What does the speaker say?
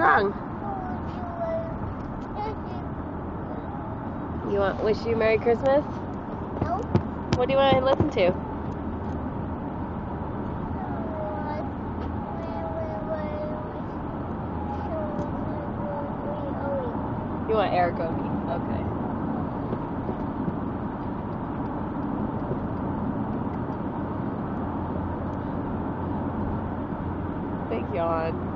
wrong? You want wish you Merry Christmas? No. What do you want to listen to? You want Eric Obi? Okay. Big yawn.